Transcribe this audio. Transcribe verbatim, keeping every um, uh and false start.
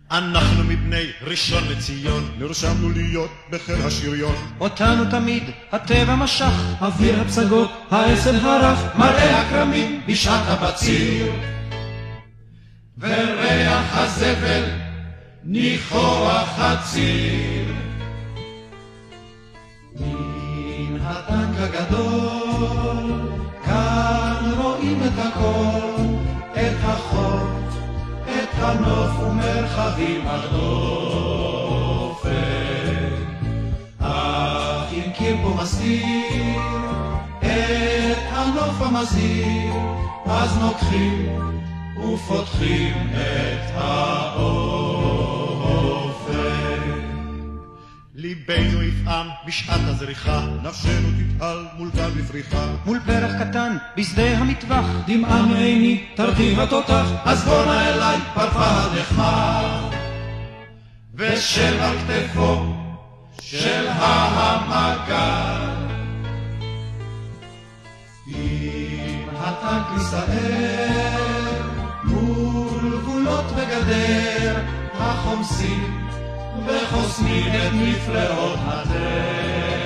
אנחנו מבני ראשון לציון, נרשמנו להיות בחיל השריון. אותנו תמיד הטבע משך, אוויר הפסגות, העשב הרך, מראה הכרמים בשעת הבציר, וריח הזבל ניחוח הציר. מן הטנק הגדול כאן רואים את הכל, את החוף, את הנוף ומרחבים הדופן. אך אם קיר פה מסתיר את הנוף המזהיר, אז נוקחים ופותחים את האופן. ליבנו יפעם בשעת הזריחה, נפשנו תתהל מול גל בפריחה. מול פרח קטן בשדה המטווח, דמעה מעיני תרטיב התותח. אז בואנה אליי פרפה הנחמד, ושל על כתפו של המגד. אם הטנק מסתער מול גבולות וגדר, החומסים וחוסמים את מפלאות הדרך.